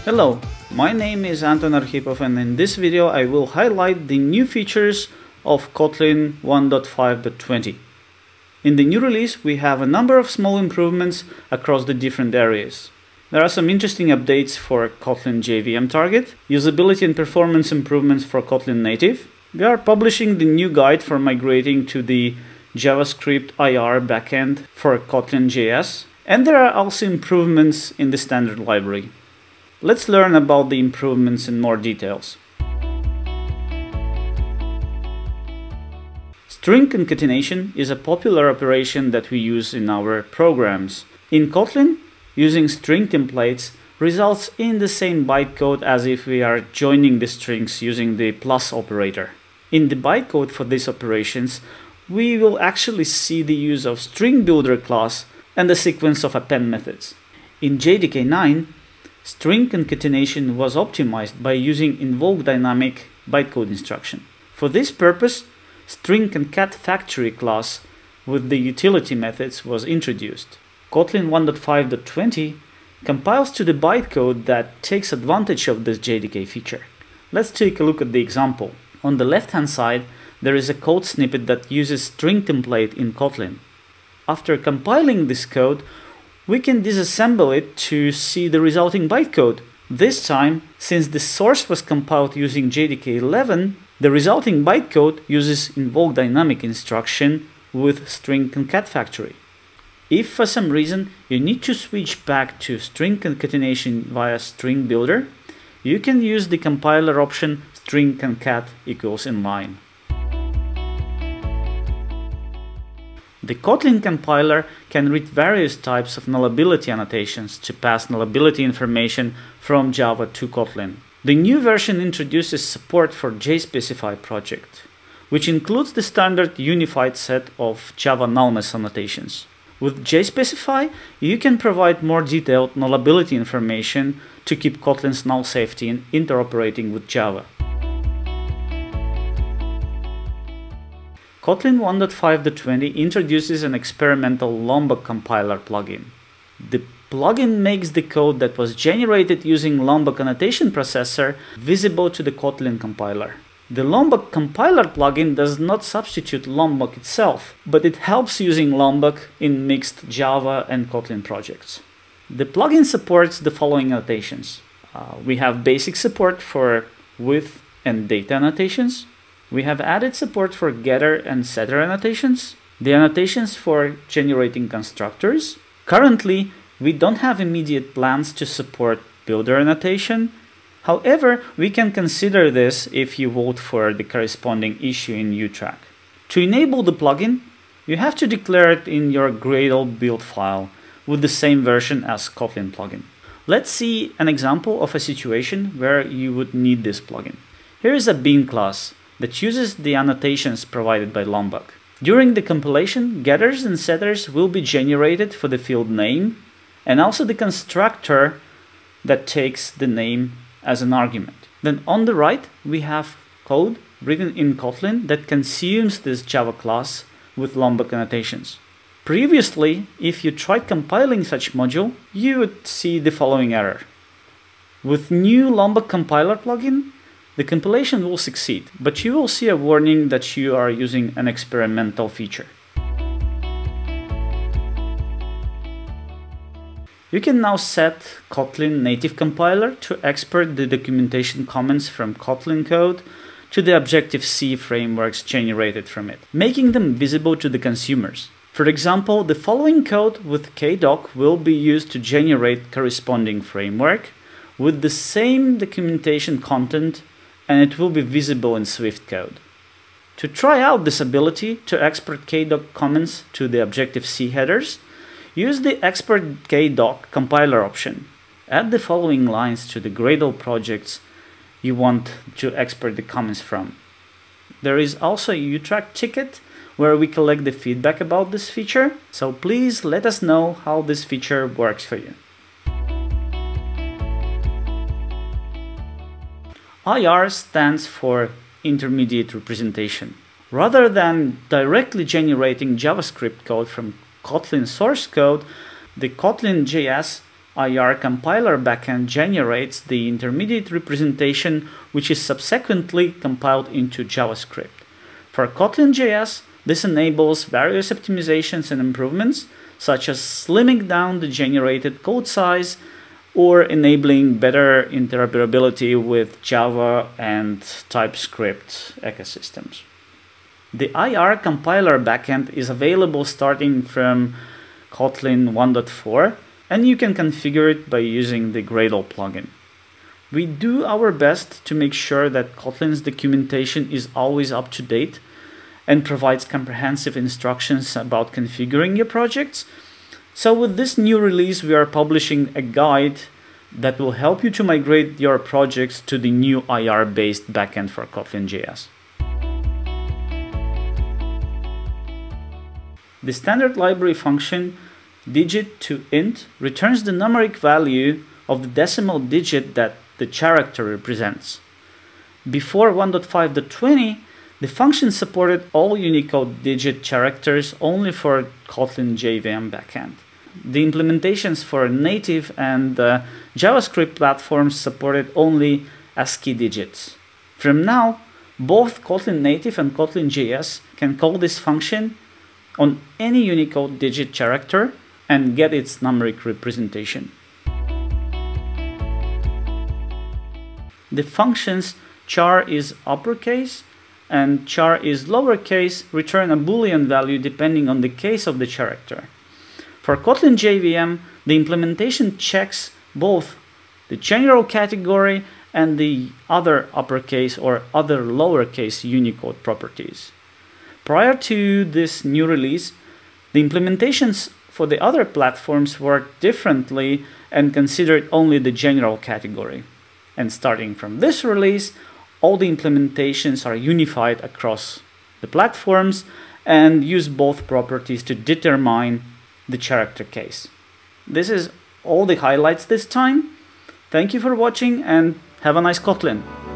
Hello, my name is Anton Arkhipov, and in this video I will highlight the new features of Kotlin 1.5.20. In the new release we have a number of small improvements across the different areas. There are some interesting updates for Kotlin JVM target, usability and performance improvements for Kotlin native. We are publishing the new guide for migrating to the JavaScript IR backend for Kotlin JS, and there are also improvements in the standard library. Let's learn about the improvements in more details. String concatenation is a popular operation that we use in our programs. In Kotlin, using string templates results in the same bytecode as if we are joining the strings using the plus operator. In the bytecode for these operations, we will actually see the use of string builder class and the sequence of append methods. In JDK 9, string concatenation was optimized by using invoke dynamic bytecode instruction. For this purpose, string concat factory class with the utility methods was introduced. Kotlin 1.5.20 compiles to the bytecode that takes advantage of this JDK feature. Let's take a look at the example. On the left-hand side, there is a code snippet that uses string template in Kotlin. After compiling this code, we can disassemble it to see the resulting bytecode. This time, since the source was compiled using JDK 11, the resulting bytecode uses invoke dynamic instruction with string concat factory. If for some reason you need to switch back to string concatenation via string builder, you can use the compiler option string concat equals inline. The Kotlin compiler can read various types of nullability annotations to pass nullability information from Java to Kotlin. The new version introduces support for JSpecify project, which includes the standard unified set of Java nullness annotations. With JSpecify, you can provide more detailed nullability information to keep Kotlin's null safety and interoperating with Java. Kotlin 1.5.20 introduces an experimental Lombok compiler plugin. The plugin makes the code that was generated using Lombok annotation processor visible to the Kotlin compiler. The Lombok compiler plugin does not substitute Lombok itself, but it helps using Lombok in mixed Java and Kotlin projects. The plugin supports the following annotations. We have basic support for with and data annotations. We have added support for getter and setter annotations, the annotations for generating constructors. Currently, we don't have immediate plans to support builder annotation. However, we can consider this if you vote for the corresponding issue in utrack. To enable the plugin, you have to declare it in your Gradle build file with the same version as Kotlin plugin. Let's see an example of a situation where you would need this plugin. Here is a bean class that uses the annotations provided by Lombok. During the compilation, getters and setters will be generated for the field name and also the constructor that takes the name as an argument. Then on the right, we have code written in Kotlin that consumes this Java class with Lombok annotations. Previously, if you tried compiling such module, you would see the following error. With new Lombok compiler plugin, the compilation will succeed, but you will see a warning that you are using an experimental feature. You can now set Kotlin native compiler to export the documentation comments from Kotlin code to the Objective-C frameworks generated from it, making them visible to the consumers. For example, the following code with kdoc will be used to generate corresponding framework with the same documentation content, and it will be visible in Swift code. To try out this ability to export kdoc comments to the Objective-C headers, use the Export kdoc compiler option. Add the following lines to the Gradle projects you want to export the comments from. There is also a utrack ticket where we collect the feedback about this feature, so please let us know how this feature works for you. IR stands for intermediate representation. Rather than directly generating JavaScript code from Kotlin source code, the Kotlin JS IR compiler backend generates the intermediate representation, which is subsequently compiled into JavaScript. For Kotlin.js, this enables various optimizations and improvements, such as slimming down the generated code size or enabling better interoperability with Java and TypeScript ecosystems. The IR compiler backend is available starting from Kotlin 1.4, and you can configure it by using the Gradle plugin. We do our best to make sure that Kotlin's documentation is always up to date and provides comprehensive instructions about configuring your projects. So with this new release, we are publishing a guide that will help you to migrate your projects to the new IR-based backend for Kotlin.js. The standard library function digit2int returns the numeric value of the decimal digit that the character represents. Before 1.5.20, the function supported all Unicode digit characters only for Kotlin JVM backend. The implementations for native and JavaScript platforms supported only ASCII digits. From now, both Kotlin Native and Kotlin JS can call this function on any Unicode digit character and get its numeric representation. The functions char is uppercase and char is lowercase return a Boolean value depending on the case of the character. For Kotlin JVM, the implementation checks both the general category and the other uppercase or other lowercase Unicode properties. Prior to this new release, the implementations for the other platforms worked differently and considered only the general category. And starting from this release, all the implementations are unified across the platforms and use both properties to determine the character case. This is all the highlights this time. Thank you for watching and have a nice Kotlin.